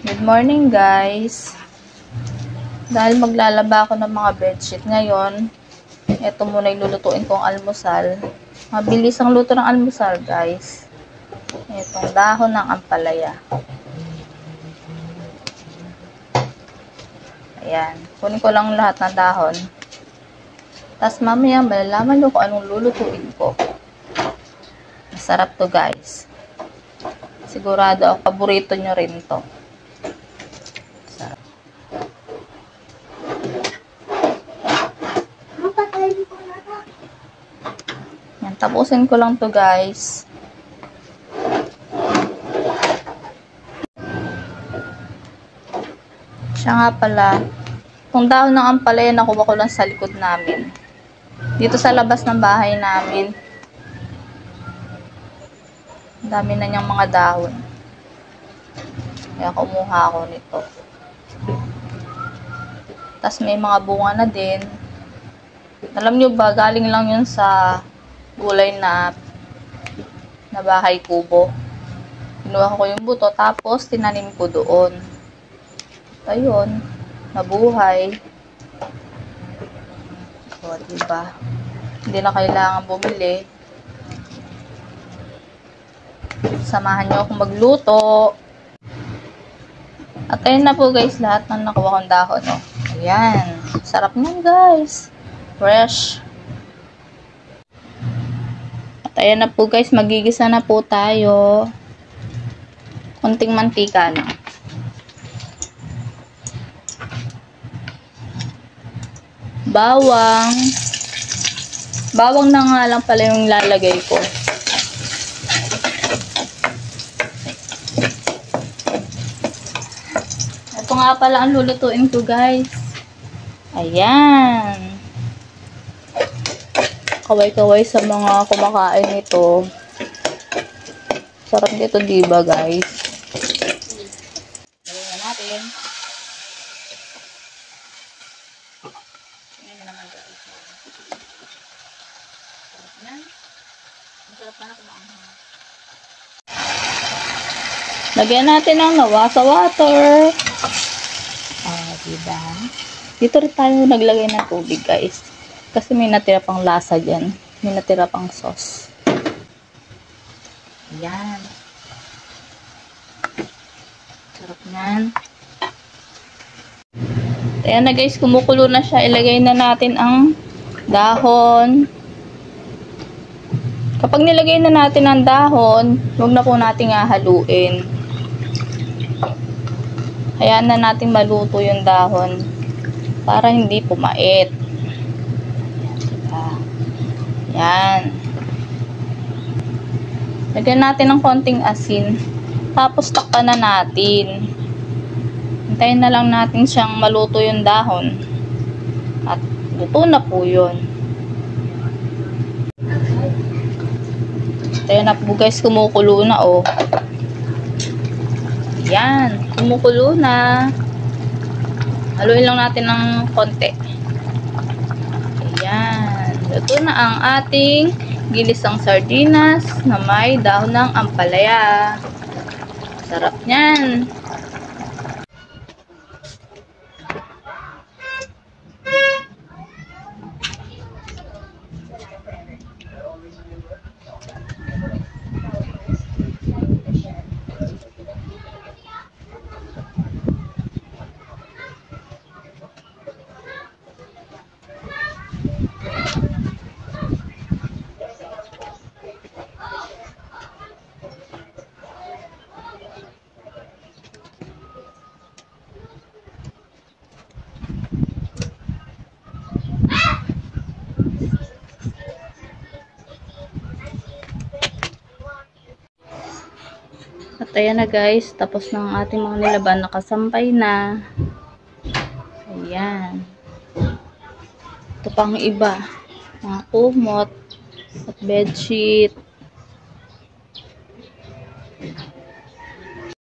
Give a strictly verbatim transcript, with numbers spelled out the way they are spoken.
Good morning guys. Dahil maglalaba ako ng mga bedsheet ngayon, ito muna yung lulutuin kong almusal. Mabilis ang luto ng almusal guys. Itong dahon ng ampalaya. Ayan. Kunin ko lang lahat ng dahon. Tapos mamaya malalaman nyo kung anong lulutuin ko. Masarap to guys. Sigurado ako paborito nyo rin to. Sarap. Yan, tapusin ko lang to guys. Siya nga pala, kung dahon ng ampalaya nakuha ko lang sa likod namin. Dito sa labas ng bahay namin. Ang dami na niyang mga dahon. Kaya kumuha ako nito. Tapos may mga bunga na din. Alam nyo ba, galing lang yun sa gulay na na bahay kubo. Kinuha ko yung buto, tapos tinanim ko doon. Ayun, nabuhay. O, diba? Hindi na kailangan bumili. Samahan nyo akong magluto. At ayun na po guys, lahat ng nakuha kong dahon. Oh. Ayan. Sarap nyan guys. Fresh. At ayan na po guys, magigisa na po tayo. Kunting mantika na. Bawang. Bawang na nga lang pala yung lalagay ko. Ito nga pala ang lulutuin ko guys. Ayan. Kaway-kaway sa mga kumakain nito. Sarap nito diba guys? Lagyan natin. Ayan naman guys. Sarap na. Masarap na kumain. Lagyan natin ng nawa sa water. Ah, diba? Dito rin tayo naglagay ng tubig, guys. Kasi may natira pang lasa dyan. May natira pang sauce. Ayan. Sarap nyan. Ayan na, guys. Kumukulo na siya. Ilagay na natin ang dahon. Kapag nilagay na natin ang dahon, huwag na po natin hahaluin. Hayaan na natin maluto yung dahon para hindi pumait. Diba? Yan. Lagyan natin ng konting asin. Tapos takpan na natin. Hintayin na lang natin siyang maluto yung dahon. At luto na po yun. Ayan na po guys, kumukulo na oh. Ayan, kumukulo na. Haluin lang natin ng konti. Ayan, ito na ang ating gilisang sardinas na may dahon ng ampalaya. Sarap niyan. At ayan na guys, tapos na ang ating mga nilaban, nakasampay na. Ayan. Ito pang iba, mga kumot at bedsheet.